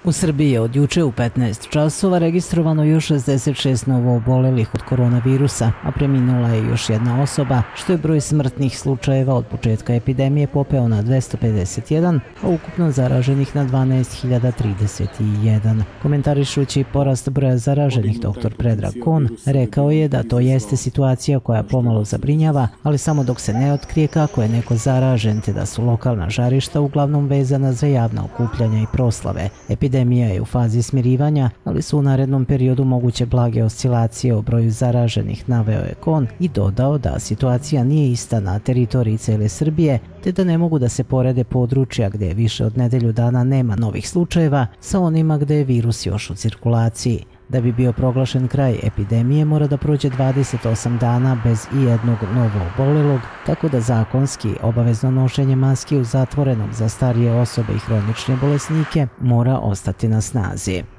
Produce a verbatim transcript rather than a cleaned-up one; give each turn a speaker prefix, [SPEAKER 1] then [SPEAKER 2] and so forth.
[SPEAKER 1] U Srbiji je od juče u petnaest časova registrovano još šezdeset šest novoobolelih od koronavirusa, a preminula je još jedna osoba, što je broj smrtnih slučajeva od početka epidemije popeo na dvesta pedeset jedan, a ukupno zaraženih na dvanaest hiljada trideset jedan. Komentarišući porast broja zaraženih, doktor Predrag Kon rekao je da to jeste situacija koja pomalo zabrinjava, ali samo dok se ne otkrije kako je neko zaražen, te da su lokalna žarišta uglavnom vezana za javna okupljanja i proslave. Epidemija je u fazi smirivanja, ali su u narednom periodu moguće blage oscilacije o broju zaraženih, naveo je Kon i dodao da situacija nije ista na teritoriji cele Srbije, te da ne mogu da se porede područja gde više od nedelju dana nema novih slučajeva sa onima gde je virus još u cirkulaciji. Da bi bio proglašen kraj epidemije mora da prođe dvadeset osam dana bez ijednog novoobolelog, tako da zakonski obavezno nošenje maski u zatvorenom za starije osobe i hronične bolesnike mora ostati na snazi.